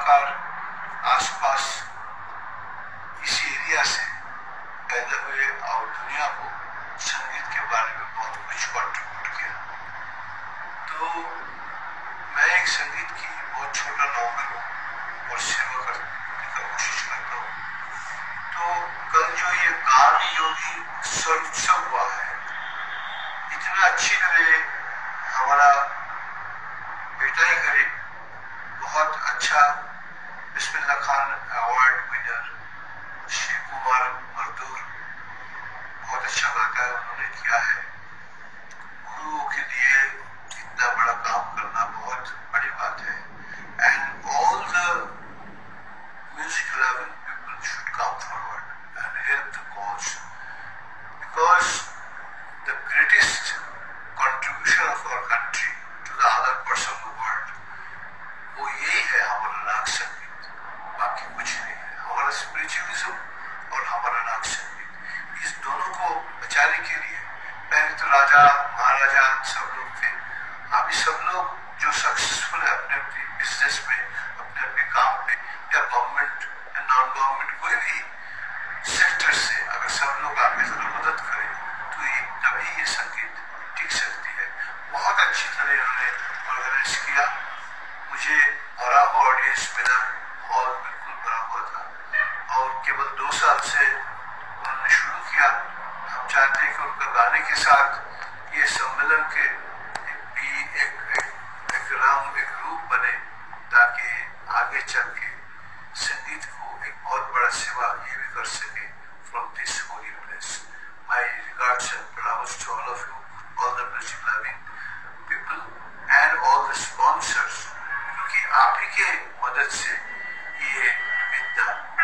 कलाकार आसपास इसी एरिया से पैदा हुए और दुनिया को संगीत के बारे में बहुत कुछ कंट्रीब्यूट किया। तो मैं एक संगीत की बहुत छोटा नॉवल हूँ और सेवा करने का कोशिश करता हूँ। तो कल जो ये गान योगी स्वर उत्सव हुआ है, इतना अच्छी तरह हमारा बेटा ही करे, बहुत अच्छा बिस्मिल्लाह खान अवार्ड विनर शिव कुमार मजदूर बहुत अच्छा गाता है, उन्होंने किया है। गुरुओं के लिए इतना बड़ा काम करना बहुत बड़ी बात है। And all the music loving people should come forward and help the cause, because the greatest contribution of our country to the other parts of the world वो यही है, हमारा राग संगीत, बाकी कुछ नहीं है। हमारा स्पिरिचुअलिज्म और हमारा राग संगीत, इस दोनों को बचाने के लिए पहले तो राजा महाराजा सब लोग थे, अभी सब लोग जो सक्सेसफुल है अपने अपने बिजनेस में, अपने अपने काम पे, या गवर्नमेंट या नॉन गवर्नमेंट कोई भी सेक्टर से अगर सब लोग आगे जरा मदद करें तो ये तभी ये संगीत टिक सकती है। बहुत अच्छी तरह इन्होंने ऑर्गेनाइज किया, मुझे भरा हुआ ऑडियंस मिला, हॉल बिल्कुल भरा हुआ था और केवल 2 साल से उन्होंने शुरू किया। हम चाहते हैं कि उनका गाने के साथ ये सम्मेलन के एक रूप बने, ताकि आगे चल के संगीत को एक बहुत बड़ा सेवा ये भी कर सके from this holy place. My regards and pranams to all of you, all the music loving people and all the sponsors, क्योंकि आप ही के मदद से ये विद्या